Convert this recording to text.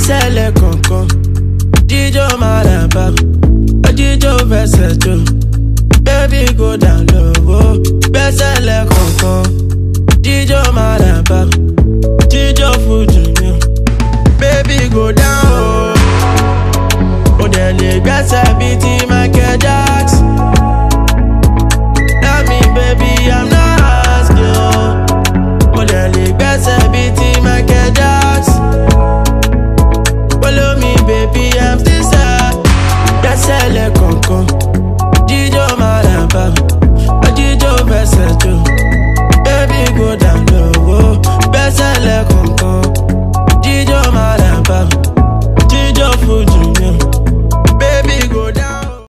gbẹ́sẹ̀ lẹ́kọ̀ọ̀kan. Jíjó Maraba, jíjó fẹsẹ̀ jó. Baby go down low, gbẹ́sẹ̀ lẹ́kọ̀ọ̀kan. Jíjó Maraba, jíjó Fuji mi. Baby go down low. Ó dẹ̀ lè gbẹ́sẹ̀ bíi ti Michael Jackson. Tell me baby I'm not asking. Ó dẹ̀ lè gbẹ́sẹ̀ bíi ti Michael Jackson. Follow me baby I'm still sad. Gbẹ́sẹ̀ lẹ́kọ̀ọ̀kan.